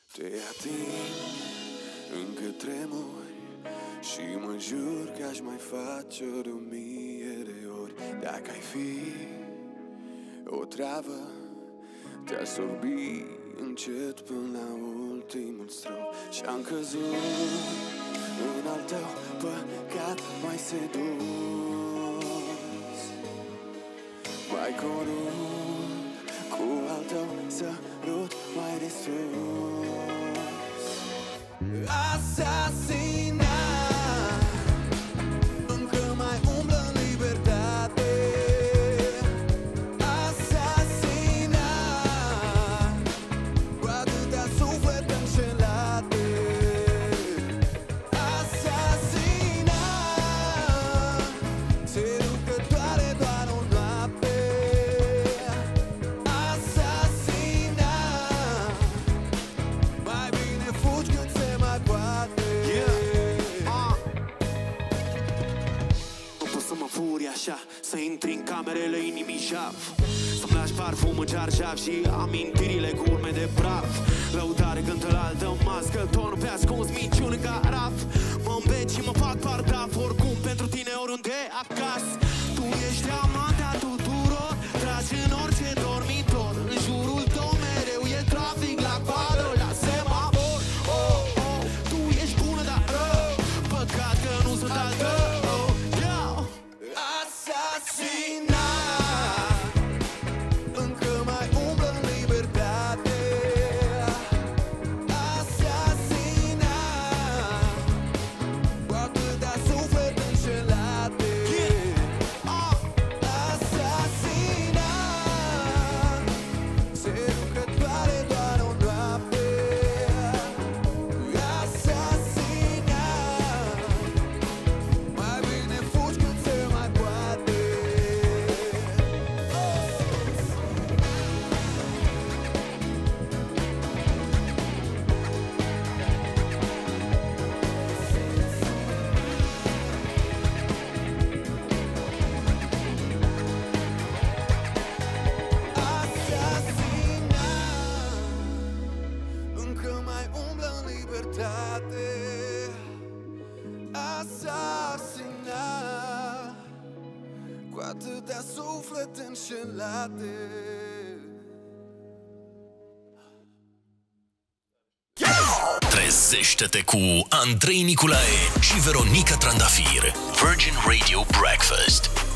Te ating, încă tremuri și mă jur că aș mai face-o de 1000 de ori. Dacă ai fi o travă, te-aș sorbi încet până la ultimul strop. Și-am căzut în al tău păcat mai sedus, mai corupt, cu al tău sărut mai de sus. Asasinat, încă mai umblă în libertate. Asasinat, cu atâtea suflete înșelate. Asasinat, seducătoare doar o noapte. Asasinat, mai bine fugi cât se mai poate. Nu pot să mă furi așa, să intri în camerele inimii jaf, să-mi lași parfum în cearșaf și amintirile cu urme de praf. Lăutare cântă la altă mască, ton pe ascuns, minciuni în garaf. Mă îmbeci și mă fac pardaf, oricum pentru tine oriunde acasă. Tu ești amantea tuturor, tragi în orice dormitor. În jurul tău mereu e trafic la coadă, la semafor. Oh, oh, tu ești bună, dar rău, păcat că nu sunt al tău. Asasinat, încă mai umblă în libertate. Asasinat, cu atâtea suflete înșelate. Asasinat, seducătoare doar o noapte. Asasinat, mai bine fugi cât se mai poate. Asasinat, încă mai umblă în libertate. Asasinat, cu atâtea suflete înșelate. Trezește-te cu Andrei Niculae și Veronica Trandafir. Virgin Radio Breakfast.